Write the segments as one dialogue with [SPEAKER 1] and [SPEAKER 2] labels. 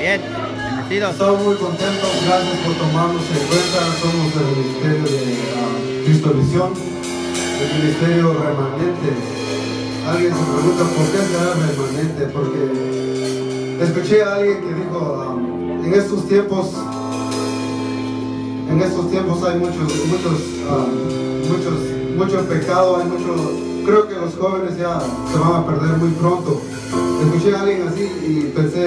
[SPEAKER 1] Bien, bendecidos.
[SPEAKER 2] Estamos muy contentos, gracias por tomarnos en cuenta. Somos del Ministerio de Cristo Visión, el Ministerio Remanente. Alguien se pregunta por qué será remanente, porque escuché a alguien que dijo, en estos tiempos hay mucho pecado, hay mucho, creo que los jóvenes ya se van a perder muy pronto. Escuché a alguien así y pensé,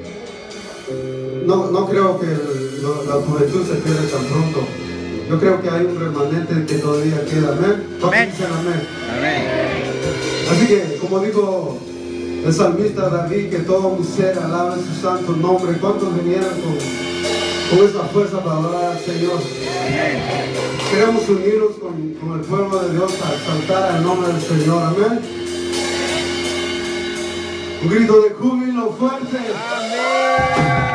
[SPEAKER 2] no creo que la juventud se pierda tan pronto. Yo creo que hay un remanente que todavía queda. Amén.
[SPEAKER 1] Amén.
[SPEAKER 2] Amén.
[SPEAKER 1] Amén.
[SPEAKER 2] Así que, como dijo el salmista David, que todo mi ser alabe su santo nombre. ¿Cuántos vinieron con esa fuerza para adorar al Señor?
[SPEAKER 1] Amén.
[SPEAKER 2] Queremos unirnos con el pueblo de Dios a exaltar el nombre del Señor. Amén. Un grito de júbilo fuerte.
[SPEAKER 1] Amén.